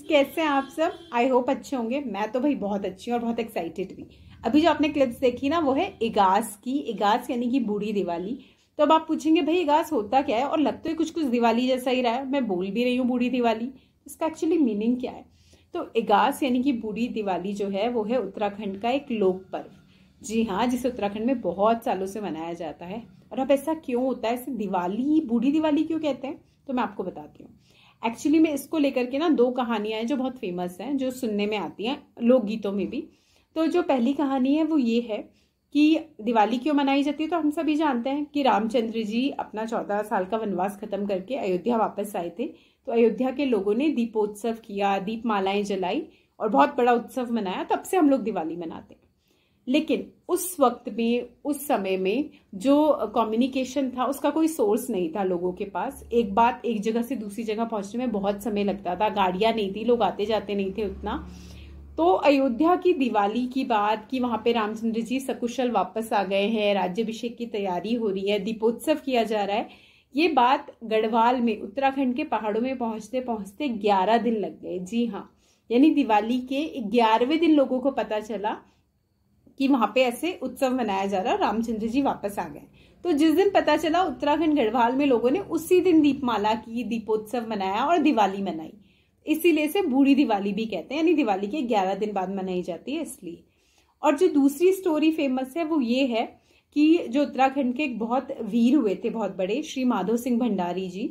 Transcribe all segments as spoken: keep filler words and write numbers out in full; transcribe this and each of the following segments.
कैसे हैं आप सब? आई होप अच्छे होंगे। मैं तो भाई बहुत अच्छी हूँ और बहुत एक्साइटेड भी। अभी जो आपने क्लिप्स देखी ना, वो है इगास की। इगास यानी कि बूढ़ी दिवाली। तो अब आप पूछेंगे भाई इगास होता क्या है, और लगता है कुछ कुछ दिवाली जैसा ही रहा है। मैं बोल भी रही हूँ बूढ़ी दिवाली, इसका एक्चुअली मीनिंग क्या है? तो इगास यानी कि बूढ़ी दिवाली जो है वो है उत्तराखंड का एक लोक पर्व। जी हाँ, जिसे उत्तराखंड में बहुत सालों से मनाया जाता है। और अब ऐसा क्यों होता है, इसे दिवाली बूढ़ी दिवाली क्यों कहते हैं, तो मैं आपको बताती हूँ। एक्चुअली में इसको लेकर के ना दो कहानियां हैं जो बहुत फेमस हैं, जो सुनने में आती हैं लोकगीतों में भी। तो जो पहली कहानी है वो ये है कि दिवाली क्यों मनाई जाती है। तो हम सभी जानते हैं कि रामचंद्र जी अपना चौदह साल का वनवास खत्म करके अयोध्या वापस आए थे। तो अयोध्या के लोगों ने दीपोत्सव किया, दीपमालाएं जलाई और बहुत बड़ा उत्सव मनाया। तब से हम लोग दिवाली मनाते हैं। लेकिन उस वक्त में, उस समय में जो कम्युनिकेशन था उसका कोई सोर्स नहीं था लोगों के पास। एक बात एक जगह से दूसरी जगह पहुंचने में बहुत समय लगता था, गाड़ियां नहीं थी, लोग आते जाते नहीं थे उतना। तो अयोध्या की दिवाली की बात कि वहां पे रामचंद्र जी सकुशल वापस आ गए हैं, राज्याभिषेक की तैयारी हो रही है, दीपोत्सव किया जा रहा है, ये बात गढ़वाल में उत्तराखंड के पहाड़ों में पहुंचते पहुंचते ग्यारह दिन लग गए। जी हाँ, यानी दिवाली के ग्यारहवें दिन लोगों को पता चला कि वहां पे ऐसे उत्सव मनाया जा रहा है, रामचंद्र जी वापस आ गए। तो जिस दिन पता चला, उत्तराखंड गढ़वाल में लोगों ने उसी दिन दीपमाला की, दीपोत्सव मनाया और दिवाली मनाई। इसीलिए इसे बूढ़ी दिवाली भी कहते हैं, यानी दिवाली के ग्यारह दिन बाद मनाई जाती है इसलिए। और जो दूसरी स्टोरी फेमस है वो ये है कि जो उत्तराखंड के एक बहुत वीर हुए थे, बहुत बड़े, श्री माधो सिंह भंडारी जी,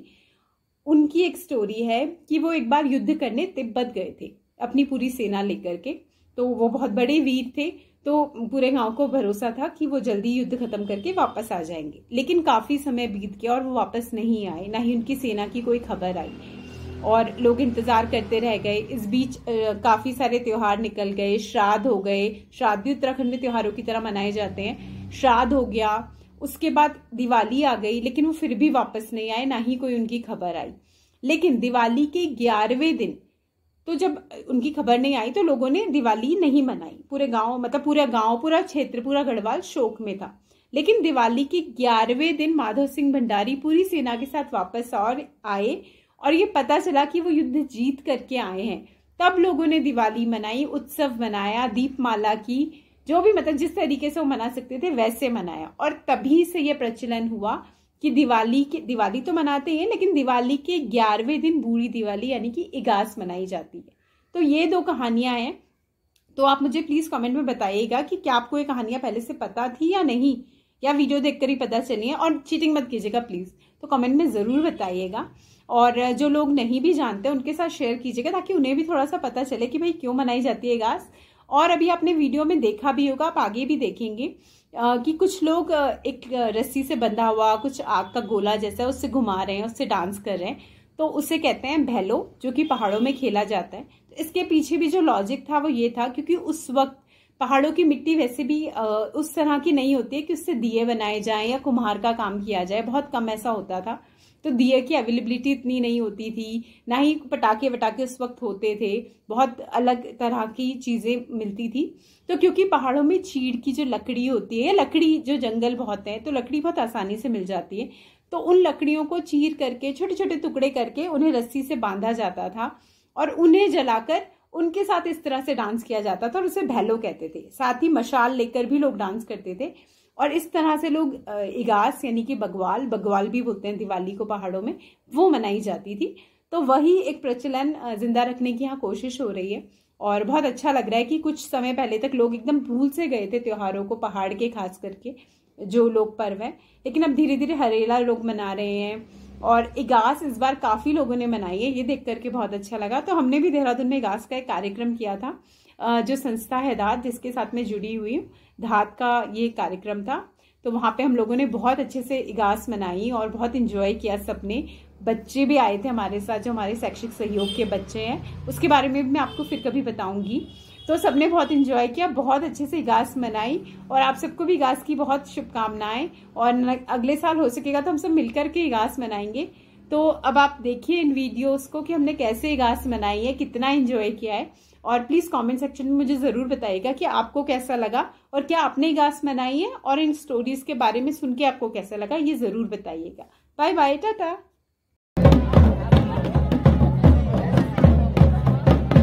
उनकी एक स्टोरी है कि वो एक बार युद्ध करने तिब्बत गए थे अपनी पूरी सेना लेकर के। तो वो बहुत बड़े वीर थे, तो पूरे गांव को भरोसा था कि वो जल्दी युद्ध खत्म करके वापस आ जाएंगे। लेकिन काफी समय बीत गया और वो वापस नहीं आए, ना ही उनकी सेना की कोई खबर आई और लोग इंतजार करते रह गए। इस बीच काफी सारे त्योहार निकल गए, श्राद्ध हो गए। श्राद्ध भी उत्तराखंड में त्योहारों की तरह मनाए जाते हैं। श्राद्ध हो गया, उसके बाद दिवाली आ गई, लेकिन वो फिर भी वापस नहीं आए, ना ही कोई उनकी खबर आई। लेकिन दिवाली के ग्यारहवें दिन, तो जब उनकी खबर नहीं आई तो लोगों ने दिवाली नहीं मनाई। पूरे गांव, मतलब पूरा गांव, पूरा क्षेत्र, पूरा गढ़वाल शोक में था। लेकिन दिवाली के ग्यारहवें दिन माधव सिंह भंडारी पूरी सेना के साथ वापस और आए और ये पता चला कि वो युद्ध जीत करके आए हैं। तब लोगों ने दिवाली मनाई, उत्सव मनाया, दीपमाला की, जो भी मतलब जिस तरीके से वो मना सकते थे वैसे मनाया। और तभी से ये प्रचलन हुआ कि दिवाली के दिवाली तो मनाते हैं, लेकिन दिवाली के ग्यारहवें दिन बूढ़ी दिवाली यानी कि इगास मनाई जाती है। तो ये दो कहानियां हैं। तो आप मुझे प्लीज कमेंट में बताइएगा कि क्या आपको ये कहानियां पहले से पता थी या नहीं, या वीडियो देखकर ही पता चली है। और चीटिंग मत कीजिएगा प्लीज, तो कमेंट में जरूर बताइएगा। और जो लोग नहीं भी जानते उनके साथ शेयर कीजिएगा, ताकि उन्हें भी थोड़ा सा पता चले कि भाई क्यों मनाई जाती है इगास। और अभी आपने वीडियो में देखा भी होगा, आप आगे भी देखेंगे कि कुछ लोग एक रस्सी से बंधा हुआ कुछ आग का गोला जैसा उससे घुमा रहे हैं, उससे डांस कर रहे हैं। तो उसे कहते हैं भैलो, जो कि पहाड़ों में खेला जाता है। तो इसके पीछे भी जो लॉजिक था वो ये था, क्योंकि उस वक्त पहाड़ों की मिट्टी वैसे भी उस तरह की नहीं होती है कि उससे दिए बनाए जाएं या कुम्हार का काम किया जाए, बहुत कम ऐसा होता था। तो दिए की अवेलेबिलिटी इतनी नहीं होती थी, ना ही पटाखे वटाखे उस वक्त होते थे, बहुत अलग तरह की चीजें मिलती थी। तो क्योंकि पहाड़ों में चीड़ की जो लकड़ी होती है, लकड़ी जो जंगल बहुत है, तो लकड़ी बहुत आसानी से मिल जाती है। तो उन लकड़ियों को चीर करके, छोटे छोटे टुकड़े करके उन्हें रस्सी से बांधा जाता था और उन्हें जलाकर उनके साथ इस तरह से डांस किया जाता था और उसे भैलो कहते थे। साथ ही मशाल लेकर भी लोग डांस करते थे। और इस तरह से लोग इगास यानी कि बग्वाल, बग्वाल भी बोलते हैं दिवाली को पहाड़ों में, वो मनाई जाती थी। तो वही एक प्रचलन जिंदा रखने की यहाँ कोशिश हो रही है। और बहुत अच्छा लग रहा है कि कुछ समय पहले तक लोग एकदम भूल से गए थे त्योहारों को, पहाड़ के खास करके जो लोग पर्व है। लेकिन अब धीरे धीरे हरेला लोग मना रहे हैं और इगास इस बार काफी लोगों ने मनाई है, ये देख करके बहुत अच्छा लगा। तो हमने भी देहरादून में इगास का एक कार्यक्रम किया था, जो संस्था है धात, जिसके साथ में जुड़ी हुई हूँ, धात का ये कार्यक्रम था। तो वहां पे हम लोगों ने बहुत अच्छे से इगास मनाई और बहुत इंजॉय किया सबने। बच्चे भी आए थे हमारे साथ, जो हमारे शैक्षिक सहयोग के बच्चे हैं, उसके बारे में भी मैं आपको फिर कभी बताऊंगी। तो सबने बहुत इंजॉय किया, बहुत अच्छे से इगास मनाई। और आप सबको भी इगास की बहुत शुभकामनाएं। और अगले साल हो सकेगा तो हम सब मिलकर के इगास मनाएंगे। तो अब आप देखिए इन वीडियोस को कि हमने कैसे इगास मनाई है, कितना एंजॉय किया है। और प्लीज कमेंट सेक्शन में मुझे जरूर बताइएगा कि आपको कैसा लगा और क्या आपने इगास मनाई है, और इन स्टोरीज के बारे में सुन के आपको कैसा लगा ये जरूर बताइएगा। बाय बाय, टाटा।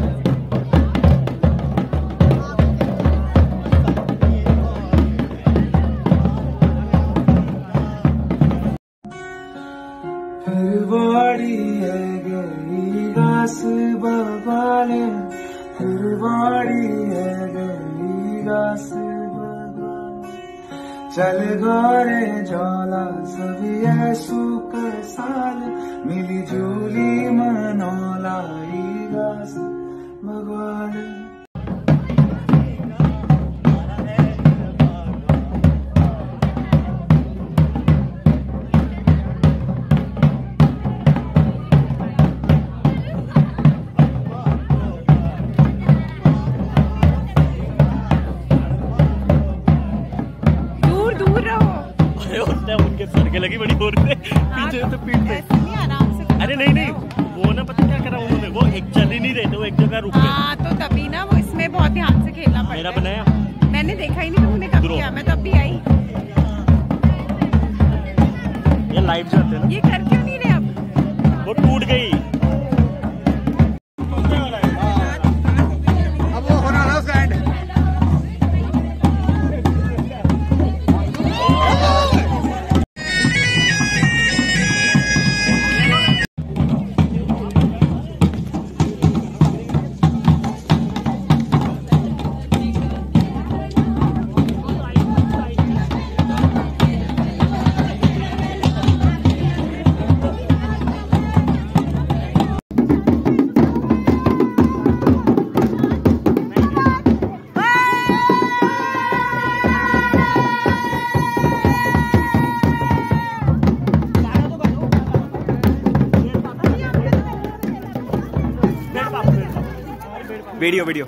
से चल गोरे जौला सभी ऐसू कर साल मिली जूली मनोला ईगास भगवान। उनके सर के लगी बड़ी जोर से पीछे तो पीठ पे आराम से। अरे नहीं नहीं वो ना पता क्या करा उन्होंने, वो एक चल ही नहीं रहे थे, वो एक जगह रुक गए। हाँ तो तभी ना वो इसमें बहुत ध्यान से खेलना पड़ता है। मेरा बनाया मैंने देखा ही नहीं, तुमने कब किया? मैं तब भी आई। ये लाइट जाते हैं ना, ये कर क्यों नहीं रहे अब? वो टूट गई। वीडियो वीडियो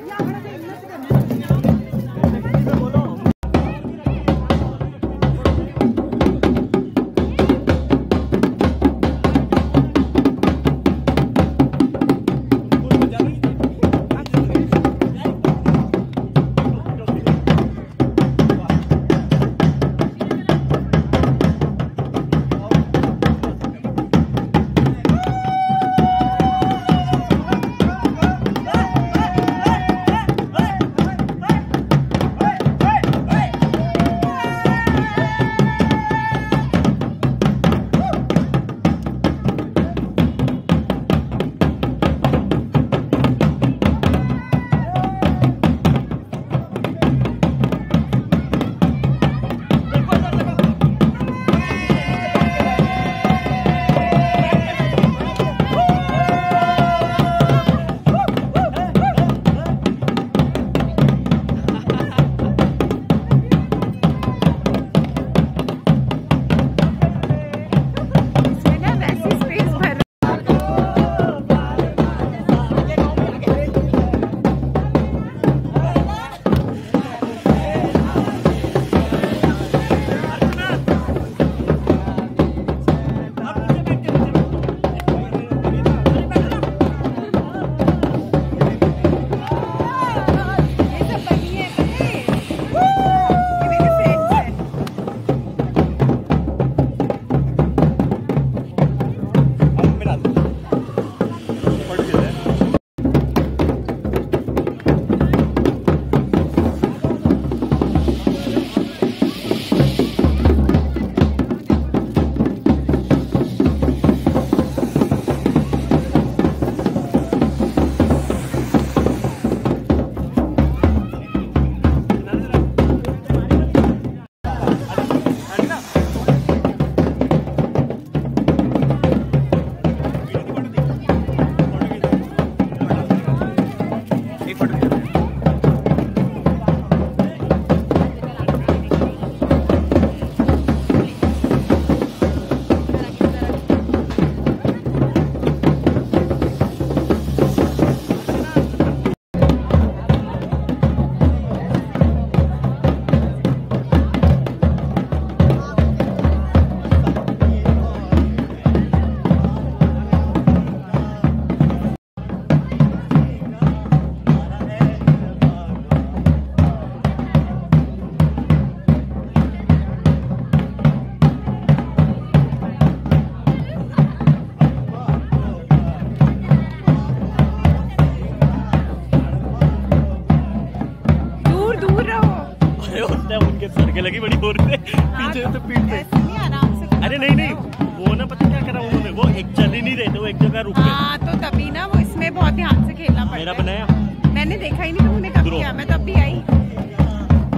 लगी बड़ी जोर से पीछे तो पीठ पे आराम से। अरे नहीं नहीं वो ना पता क्या करा उन्होंने, वो एक चल ही नहीं रहे थे, वो एक जगह रुक गए। हाँ तो तभी ना वो इसमें बहुत ध्यान से खेलना पड़ता है। मेरा बनाया मैंने देखा ही नहीं, तुमने कब किया? मैं तब भी आई।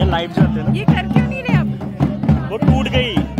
लाइट जाते हैं ना। ये कर क्यों नहीं रहे अब? वो टूट गई।